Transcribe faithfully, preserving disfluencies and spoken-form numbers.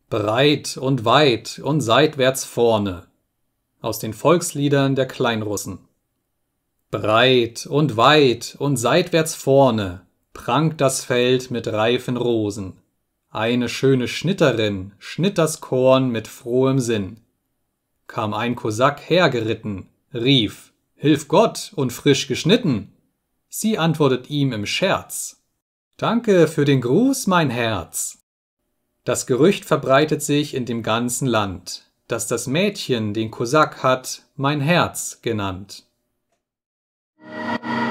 Breit und weit und seitwärts vorne. Aus den Volksliedern der Kleinrussen. Breit und weit und seitwärts vorne prangt das Feld mit reifen Rosen. Eine schöne Schnitterin schnitt das Korn mit frohem Sinn. Kam ein Kosak hergeritten, rief: Hilf Gott und frisch geschnitten. Sie antwortet ihm im Scherz: Danke für den Gruß, mein Herz. Das Gerücht verbreitet sich in dem ganzen Land, dass das Mädchen den Kosak hat mein Herz genannt.